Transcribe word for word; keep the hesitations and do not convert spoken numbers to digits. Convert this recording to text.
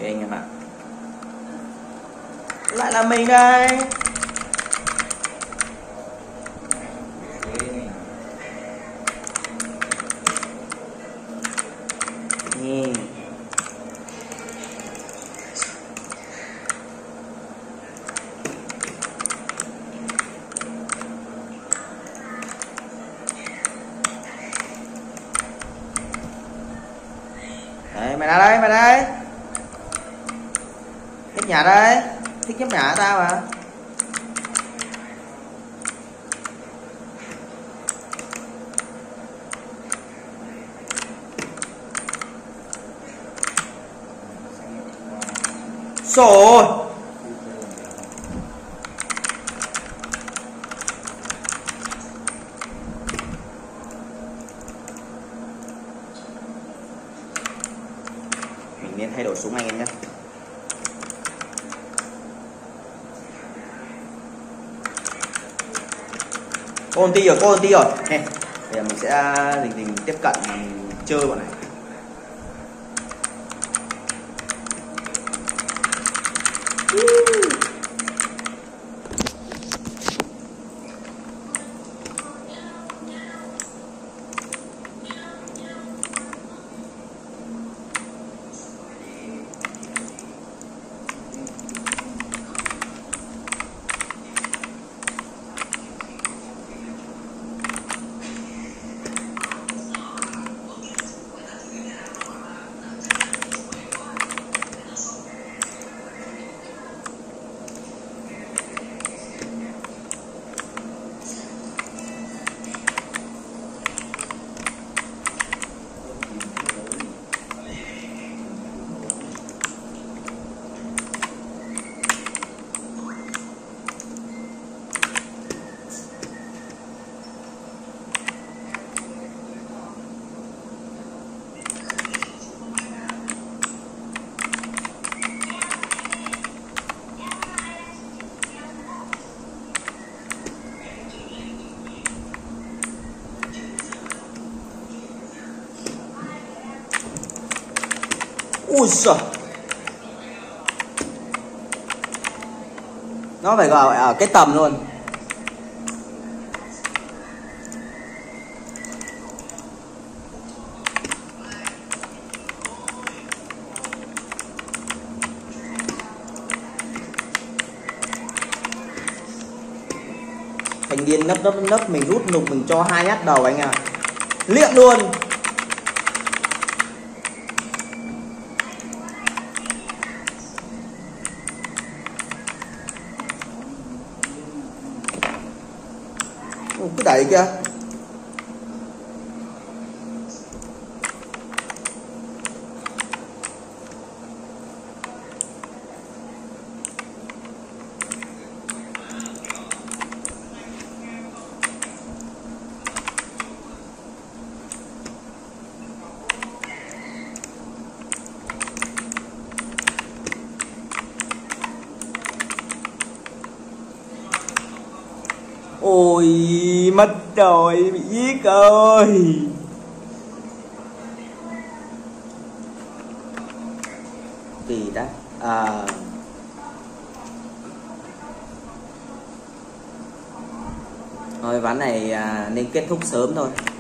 anh em ạ. Lại là mình đây. Nè. Đấy, mày ra đây, mày đây. Thích nhà đây, thích nhấp nhà tao mà. Rồi. Mình nên thay đổi súng anh em nhé. Có con ti rồi, có con ti rồi. Nè, bây giờ mình sẽ dình dình tiếp cận mà mình chơi bọn này. Ui giời, nó phải gọi ở cái tầm luôn. Thành điên nấp nấp nấp mình rút nục mình cho hai nhát đầu anh à, liệm luôn. Cứ đẩy kìa. Ôi mất rồi, bị giết rồi. Kỳ đó. À, thôi ván này à, nên kết thúc sớm thôi.